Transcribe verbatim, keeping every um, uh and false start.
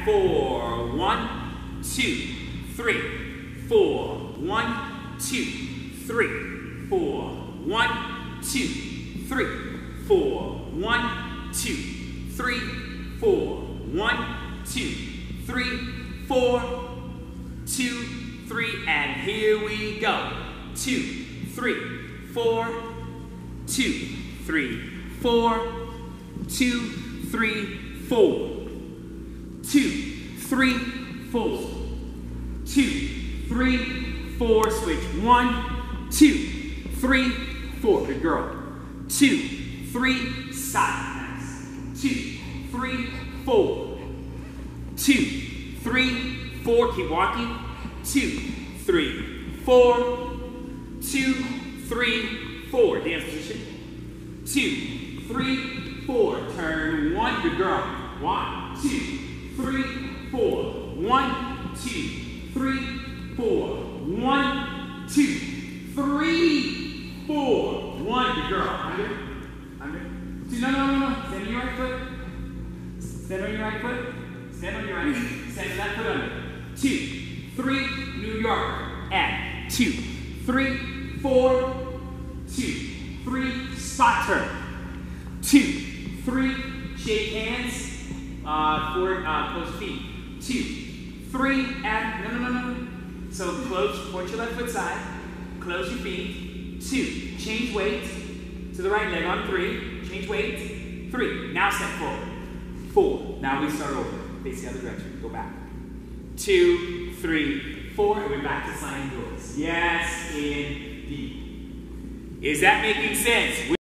and four. One, two, three, four. One, two, three, four. One, two, three, four. One, two, three, four. One, two, three, four. Two, three, and here we go. Two, three, four. Two, three, four. Two, three, four. Two, three, four. Two, three, four. Switch. One, two, three, four. Good girl. Two, three, side. Nice. Two, three, four. Two, three, four. Keep walking. Two, three, four. Two, three, four. Dance position. Two, three, four. Turn one. Good girl. One, two, three, four. One, two, three, four. One, two, three, four. One. Good girl. Under. Under. Two. No, no, no, no. Stand on your right foot. Stand on your right foot. Stand on your right foot. Stand on that foot under. Two, three, New York. And two, three, four. Two, three, spot turn. Two, three, shake hands. Uh, forward, uh, close feet. Two, three, and no, no, no, no. So close, point your left foot side. Close your feet. Two, change weight to the right leg on three. Change weight. Three. Now step forward. Four. Now we start over. Face the other direction. Go back. Two, three, four, and we're back to sliding doors. Yes, indeed. Is that making sense?